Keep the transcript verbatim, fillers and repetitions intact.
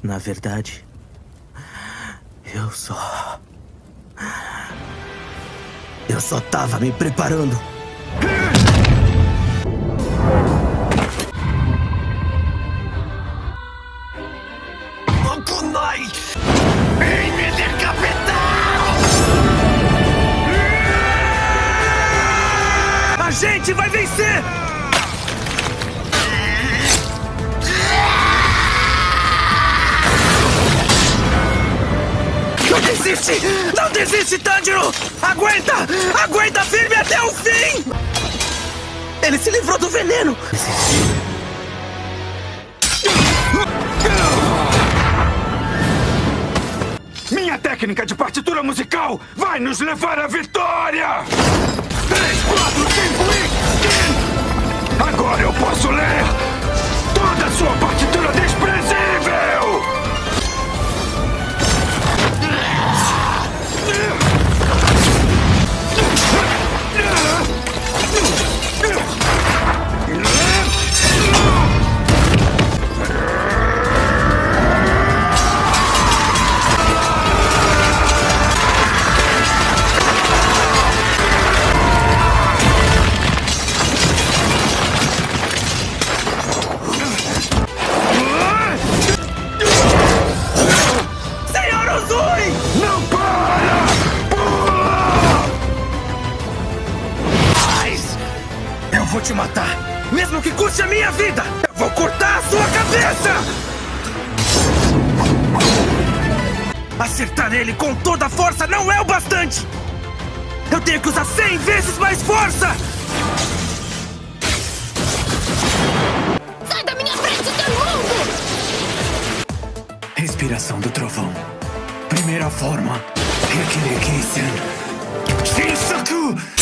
Na verdade, eu só... Eu só tava me preparando. Kunai! Vem me decapitar! A gente vai vencer! Não desiste! Não desiste, Tanjiro! Aguenta! Aguenta firme até o fim! Ele se livrou do veneno! Minha técnica de partitura musical vai nos levar à vitória! Três, quatro, cinco e... Agora eu posso ler toda a sua partitura desprezível! Eu vou te matar, mesmo que custe a minha vida! Eu vou cortar a sua cabeça! Acertar ele com toda a força não é o bastante! Eu tenho que usar cem vezes mais força! Sai da minha frente, teu mundo! Respiração do trovão. Primeira forma. Rekirekisen. Shinsaku!